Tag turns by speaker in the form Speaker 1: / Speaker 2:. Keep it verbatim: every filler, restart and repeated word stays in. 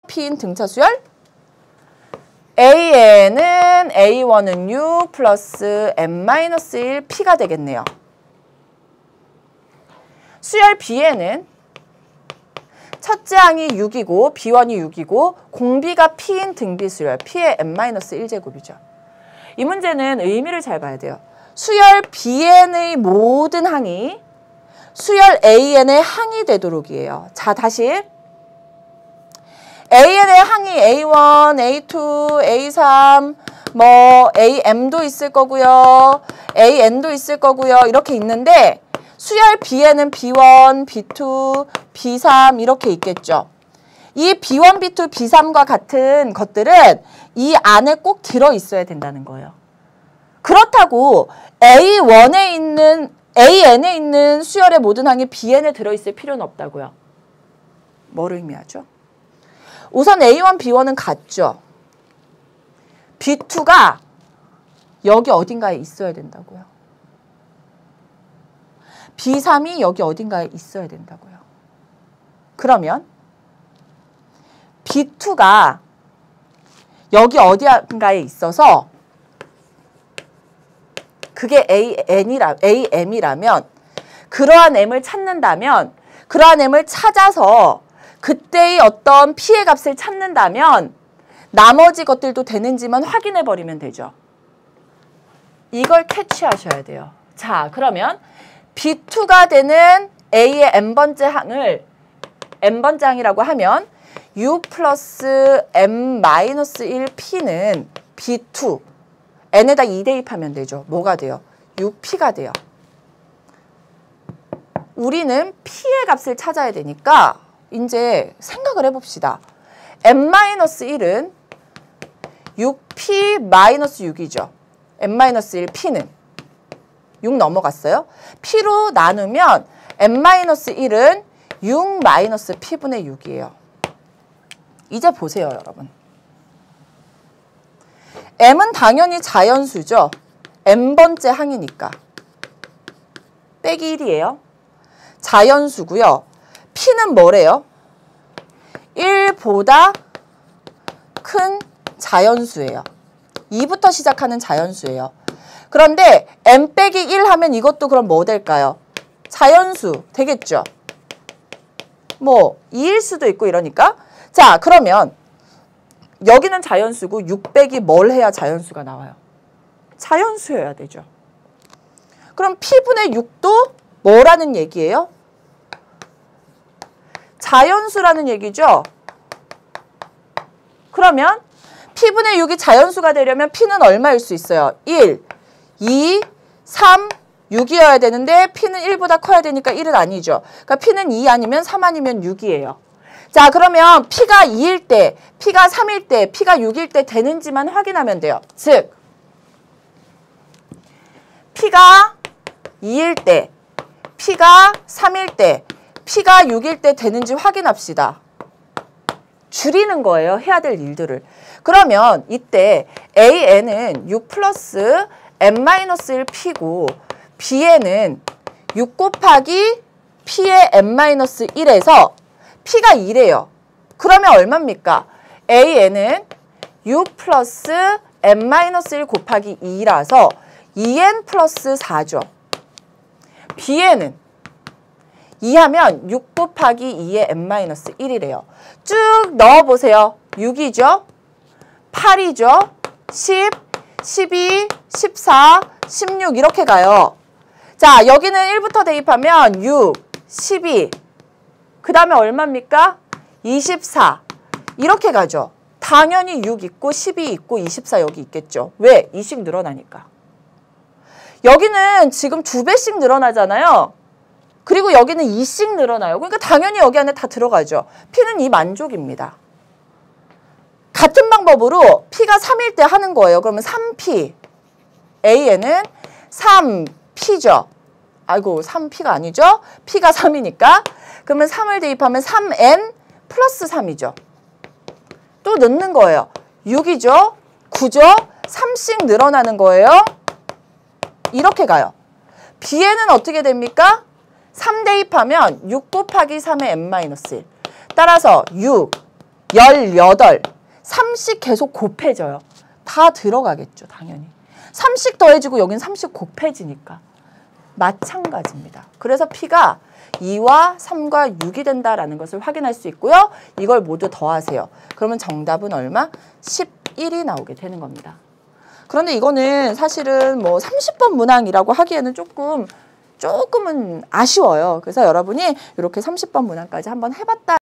Speaker 1: P인 등차 수열 에이엔은 에이원은 육 플러스 엔 마이너스 일 P가 되겠네요. 수열 B에는 첫째 항이 육이고 B원이 육이고 공비가 P인 등비 수열 P의 엔 마이너스 일 제곱이죠. 이 문제는 의미를 잘 봐야 돼요. 수열 Bn의 모든 항이 수열 에이엔의 항이 되도록이에요. 자, 다시 에이엔의 항이 에이원, 에이투, 에이삼, 뭐 에이엠도 있을 거고요. 에이엔도 있을 거고요. 이렇게 있는데 수열 B에는 비원, 비투, 비삼 이렇게 있겠죠. 이 비원, 비투, 비삼과 같은 것들은 이 안에 꼭 들어있어야 된다는 거예요. 그렇다고 에이원에 있는 에이엔에 있는 수열의 모든 항이 비엔에 들어있을 필요는 없다고요. 뭘 의미하죠? 우선 에이원, 비원은 같죠. 비투가 여기 어딘가에 있어야 된다고요. 비삼이 여기 어딘가에 있어야 된다고요. 그러면 비투가 여기 어딘가에 있어서 그게 에이엔이라, 에이엠이라면 그러한 M을 찾는다면 그러한 M을 찾아서 그때의 어떤 P의 값을 찾는다면 나머지 것들도 되는지만 확인해 버리면 되죠. 이걸 캐치하셔야 돼요. 자, 그러면 비투가 되는 A의 N번째 항을 N번째 항이라고 하면 육 플러스 엔 마이너스 일 P는 비투 N에다 이 대입하면 되죠. 뭐가 돼요? 육 P가 돼요. 우리는 P의 값을 찾아야 되니까 이제 생각을 해봅시다. 엔 마이너스 일은 육 피 마이너스 육이죠. 엔 마이너스 일 P는 육 넘어갔어요. P로 나누면 엔 마이너스 일은 육 마이너스 P분의 육이에요. 이제 보세요, 여러분. M은 당연히 자연수죠. N번째 항이니까. 빼기 일이에요. 자연수고요. P는 뭐래요? 일보다 큰 자연수예요. 이부터 시작하는 자연수예요. 그런데 N 빼기 일 하면 이것도 그럼 뭐 될까요? 자연수 되겠죠. 뭐 이일 수도 있고 이러니까. 자, 그러면 여기는 자연수고 육 빼기 뭘 해야 자연수가 나와요? 자연수여야 되죠. 그럼 P분의 육도 뭐라는 얘기예요? 자연수라는 얘기죠. 그러면 P분의 육이 자연수가 되려면 P는 얼마일 수 있어요? 일, 이, 삼, 육이어야 되는데 P는 일보다 커야 되니까 일은 아니죠. 그러니까 P는 이 아니면 삼 아니면 육이에요. 자, 그러면 P가 이일 때, P가 삼일 때, P가 육일 때 되는지만 확인하면 돼요. 즉, P가 이일 때, P가 삼일 때, P가 육일 때 되는지 확인합시다. 줄이는 거예요. 해야 될 일들을. 그러면 이때 에이엔은 육 플러스 엔 마이너스 일 P고 B에는 육 곱하기 P의 엔 마이너스 일에서 P가 이래요. 그러면 얼마입니까? 에이엔은 육 플러스 엔 마이너스 일 곱하기 이라서 이 엔 플러스 사죠. B에는 이 하면 육 곱하기 이의 엔 마이너스 일이래요. 쭉 넣어보세요. 육이죠. 팔이죠. 십, 십이, 십사, 십육 이렇게 가요. 자, 여기는 일부터 대입하면 육, 십이, 그 다음에 얼마입니까? 이십사 이렇게 가죠. 당연히 육 있고 십이 있고 이십사 여기 있겠죠. 왜? 이씩 늘어나니까. 여기는 지금 두 배씩 늘어나잖아요. 그리고 여기는 이씩 늘어나요. 그러니까 당연히 여기 안에 다 들어가죠. P는 이 만족입니다. 같은 방법으로 P가 삼일 때 하는 거예요. 그러면 삼 피. A에는 삼 피죠. 아이고, 삼 피가 아니죠. P가 삼이니까. 그러면 삼을 대입하면 삼 엔 플러스 삼이죠. 또 넣는 거예요. 육이죠. 구죠. 삼씩 늘어나는 거예요. 이렇게 가요. B에는 어떻게 됩니까? 삼 대입하면 육 곱하기 삼의 엔 마이너스 일. 따라서 육, 열여덟, 삼씩 계속 곱해져요. 다 들어가겠죠, 당연히. 삼씩 더해지고 여긴 삼씩 곱해지니까. 마찬가지입니다. 그래서 P가 이와 삼과 육이 된다라는 것을 확인할 수 있고요. 이걸 모두 더하세요. 그러면 정답은 얼마? 십일이 나오게 되는 겁니다. 그런데 이거는 사실은 뭐 삼십 번 문항이라고 하기에는 조금, 조금은 아쉬워요. 그래서 여러분이 이렇게 삼십 번 문항까지 한번 해봤다.